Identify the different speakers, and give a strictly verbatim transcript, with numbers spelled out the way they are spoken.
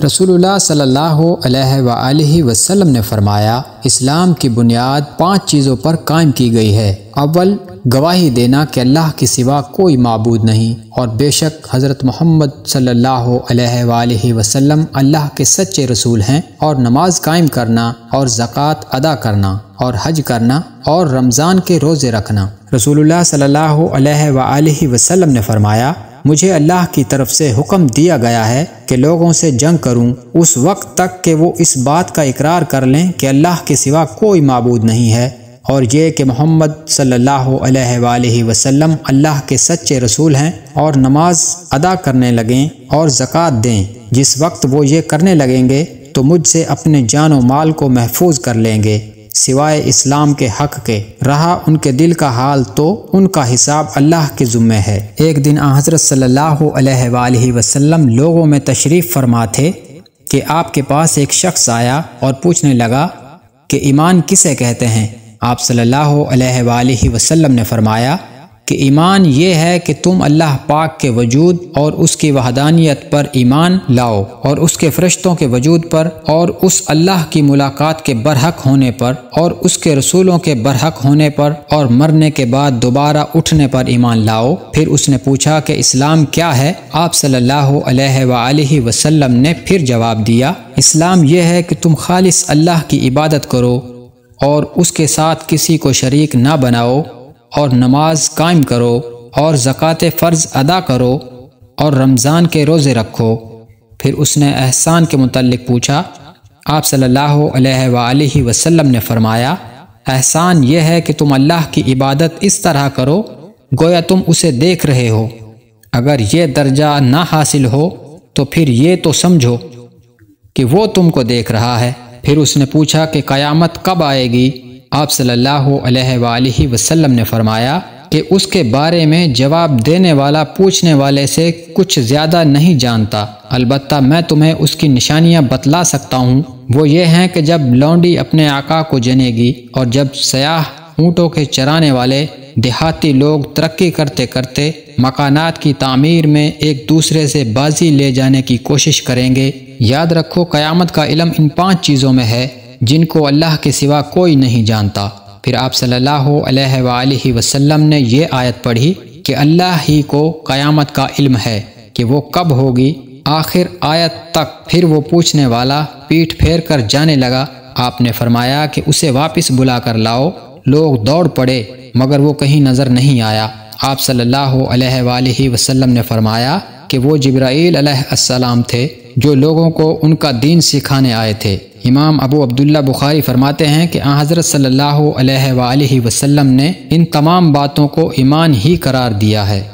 Speaker 1: رسول اللہ صلی اللہ علیہ وآلہ وسلم نے فرمایا، اسلام کی بنیاد پانچ چیزوں پر قائم کی گئی ہے۔ اول، گواہی دینا کہ اللہ کے سوا کوئی معبود نہیں اور بے شک حضرت محمد صلی اللہ علیہ وآلہ وسلم اللہ کے سچے رسول ہیں، اور نماز قائم کرنا اور زکوٰۃ ادا کرنا اور حج کرنا اور رمضان کے روزے رکھنا۔ رسول اللہ صلی اللہ علیہ وآلہ وسلم نے فرمایا، مجھے اللہ کی طرف سے حکم دیا گیا ہے کہ لوگوں سے جنگ کروں اس وقت تک کہ وہ اس بات کا اقرار کر لیں کہ اللہ کے سوا کوئی معبود نہیں ہے، اور یہ کہ محمد صلی اللہ علیہ وآلہ وسلم اللہ کے سچے رسول ہیں، اور نماز ادا کرنے لگیں اور زکوٰۃ دیں۔ جس وقت وہ یہ کرنے لگیں گے تو مجھ سے اپنے جان و مال کو محفوظ کر لیں گے سوائے اسلام کے حق کے، رہا ان کے دل کا حال تو ان کا حساب اللہ کے ذمے ہے۔ ایک دن آن حضرت صلی اللہ علیہ وآلہ وسلم لوگوں میں تشریف فرما تھے کہ آپ کے پاس ایک شخص آیا اور پوچھنے لگا کہ ایمان کسے کہتے ہیں؟ آپ صلی اللہ علیہ وآلہ وسلم نے فرمایا کہ ایمان یہ ہے کہ تم اللہ پاک کے وجود اور اس کی وحدانیت پر ایمان لاؤ، اور اس کے فرشتوں کے وجود پر، اور اس اللہ کی ملاقات کے برحق ہونے پر، اور اس کے رسولوں کے برحق ہونے پر، اور مرنے کے بعد دوبارہ اٹھنے پر ایمان لاؤ۔ پھر اس نے پوچھا کہ اسلام کیا ہے؟ آپ صلی اللہ علیہ وآلہ وسلم نے پھر جواب دیا، اسلام یہ ہے کہ تم خالص اللہ کی عبادت کرو اور اس کے ساتھ کسی کو شریک نہ بناؤ، اور نماز قائم کرو اور زکوٰۃ فرض ادا کرو اور رمضان کے روزے رکھو۔ پھر اس نے احسان کے متعلق پوچھا۔ آپ صلی اللہ علیہ وآلہ وسلم نے فرمایا، احسان یہ ہے کہ تم اللہ کی عبادت اس طرح کرو گویا تم اسے دیکھ رہے ہو۔ اگر یہ درجہ نہ حاصل ہو تو پھر یہ تو سمجھو کہ وہ تم کو دیکھ رہا ہے۔ پھر اس نے پوچھا کہ قیامت کب آئے گی؟ آپ صلی اللہ علیہ وآلہ وسلم نے فرمایا کہ اس کے بارے میں جواب دینے والا پوچھنے والے سے کچھ زیادہ نہیں جانتا، البتہ میں تمہیں اس کی نشانیاں بتلا سکتا ہوں۔ وہ یہ ہیں کہ جب لونڈی اپنے آقا کو جنے گی، اور جب سیاح اونٹوں کے چرانے والے دیہاتی لوگ ترقی کرتے کرتے مکانات کی تعمیر میں ایک دوسرے سے بازی لے جانے کی کوشش کریں گے۔ یاد رکھو، قیامت کا علم ان پانچ چیزوں میں ہے جن کو اللہ کے سوا کوئی نہیں جانتا۔ پھر آپ صلی اللہ علیہ وآلہ وسلم نے یہ آیت پڑھی کہ اللہ ہی کو قیامت کا علم ہے کہ وہ کب ہوگی، آخر آیت تک۔ پھر وہ پوچھنے والا پیٹھ پھیر کر جانے لگا۔ آپ نے فرمایا کہ اسے واپس بلا کر لاؤ۔ لوگ دوڑ پڑے مگر وہ کہیں نظر نہیں آیا۔ آپ صلی اللہ علیہ وآلہ وسلم نے فرمایا کہ وہ جبرائیل علیہ السلام تھے جو لوگوں کو ان کا دین سکھانے آئے تھے۔ امام ابو عبداللہ بخاری فرماتے ہیں کہ آن حضرت صلی اللہ علیہ وآلہ وسلم نے ان تمام باتوں کو ایمان ہی قرار دیا ہے۔